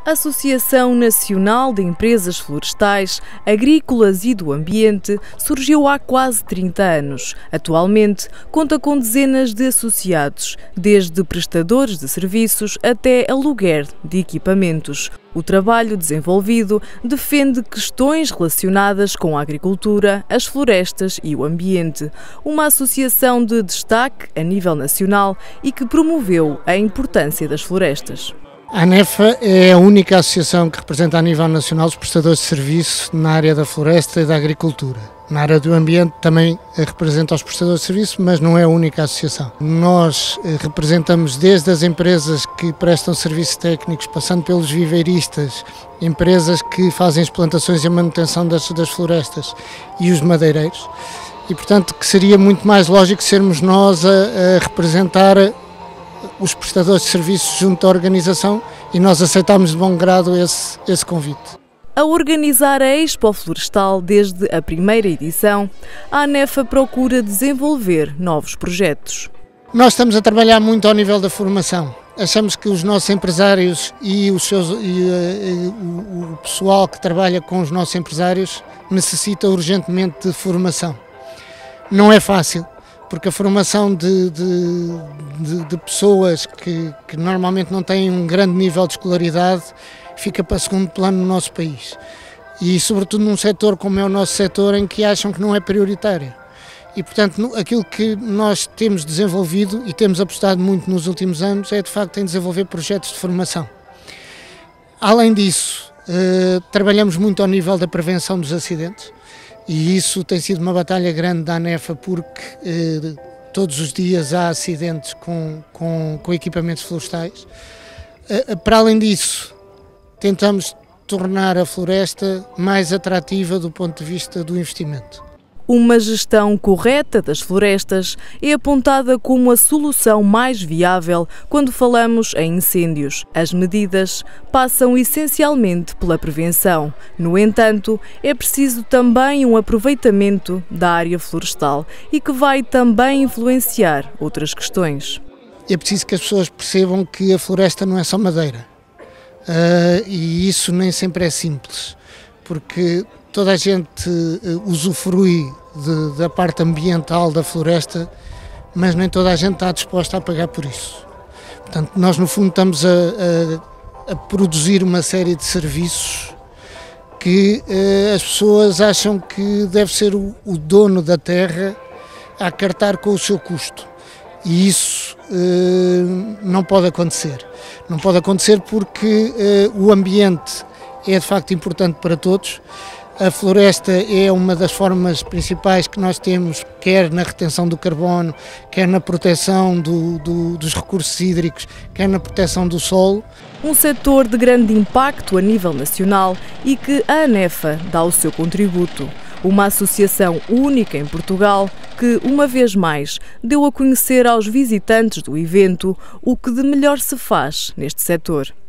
A Associação Nacional de Empresas Florestais, Agrícolas e do Ambiente surgiu há quase 30 anos. Atualmente, conta com dezenas de associados, desde prestadores de serviços até aluguer de equipamentos. O trabalho desenvolvido defende questões relacionadas com a agricultura, as florestas e o ambiente. Uma associação de destaque a nível nacional e que promoveu a importância das florestas. A ANEFA é a única associação que representa a nível nacional os prestadores de serviço na área da floresta e da agricultura. Na área do ambiente também representa os prestadores de serviço, mas não é a única associação. Nós representamos desde as empresas que prestam serviços técnicos, passando pelos viveiristas, empresas que fazem as plantações e a manutenção das florestas e os madeireiros. E, portanto, que seria muito mais lógico sermos nós a representar os prestadores de serviços junto à organização, e nós aceitámos de bom grado esse convite. A organizar a Expo Florestal desde a primeira edição, a ANEFA procura desenvolver novos projetos. Nós estamos a trabalhar muito ao nível da formação. Achamos que os nossos empresários e o pessoal que trabalha com os nossos empresários necessita urgentemente de formação. Não é fácil, porque a formação de pessoas que normalmente não têm um grande nível de escolaridade fica para segundo plano no nosso país. E sobretudo num setor como é o nosso setor, em que acham que não é prioritário. E portanto aquilo que nós temos desenvolvido e temos apostado muito nos últimos anos é de facto em desenvolver projetos de formação. Além disso, trabalhamos muito ao nível da prevenção dos acidentes. E isso tem sido uma batalha grande da ANEFA, porque todos os dias há acidentes com equipamentos florestais. Para além disso, tentamos tornar a floresta mais atrativa do ponto de vista do investimento. Uma gestão correta das florestas é apontada como a solução mais viável quando falamos em incêndios. As medidas passam essencialmente pela prevenção. No entanto, é preciso também um aproveitamento da área florestal e que vai também influenciar outras questões. É preciso que as pessoas percebam que a floresta não é só madeira. E isso nem sempre é simples, porque toda a gente usufrui da parte ambiental da floresta, mas nem toda a gente está disposta a pagar por isso. Portanto, nós no fundo estamos a produzir uma série de serviços que as pessoas acham que deve ser o dono da terra a acartar com o seu custo. E isso não pode acontecer. Não pode acontecer porque o ambiente é de facto importante para todos. A floresta é uma das formas principais que nós temos, quer na retenção do carbono, quer na proteção dos recursos hídricos, quer na proteção do solo. Um setor de grande impacto a nível nacional e que a ANEFA dá o seu contributo. Uma associação única em Portugal que, uma vez mais, deu a conhecer aos visitantes do evento o que de melhor se faz neste setor.